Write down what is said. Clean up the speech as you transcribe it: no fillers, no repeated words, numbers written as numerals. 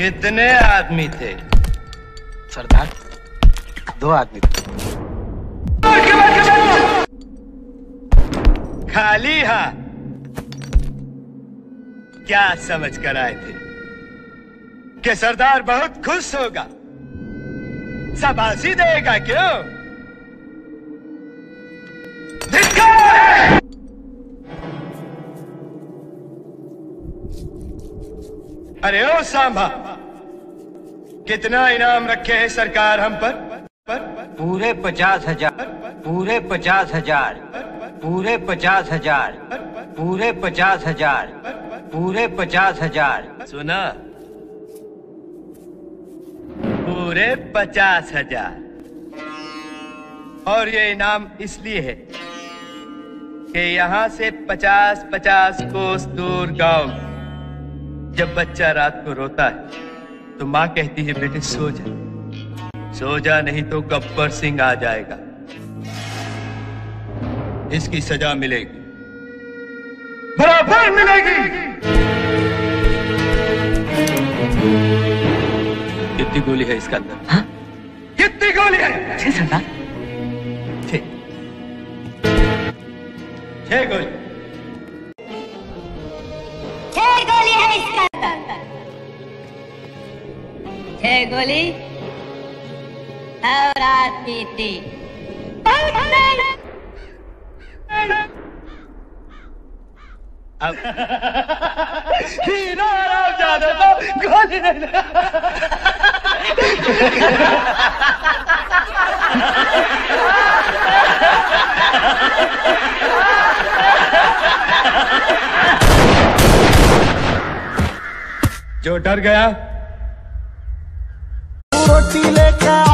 कितने आदमी थे? सरदार 2 आदमी थे। खाली हाथ क्या समझ कर आए थे कि सरदार बहुत खुश होगा, शाबाशी देगा? क्यों? धिक्कार! अरे ओ सांभा, कितना इनाम रखे हैं सरकार हम पर? पूरे 50,000, पूरे 50,000, पूरे 50,000, पूरे 50,000, पूरे 50,000। सुना? पूरे 50,000। और ये इनाम इसलिए है कि यहाँ से 50-50 कोस दूर गांव जब बच्चा रात को रोता है तो माँ कहती है बेटे सो जा, सो जा, नहीं तो गब्बर सिंह आ जाएगा। इसकी सजा मिलेगी, बराबर मिलेगी। कितनी गोली है इसके अंदर? हाँ? कितनी गोली है? 6 सरदार। 6 गोली। 6 गोली है इसका अंदर। 6 गोली और आदमी 3। अब हीरो आराम ज्यादा तो गोली नहीं। जो डर गया रोटी लेकर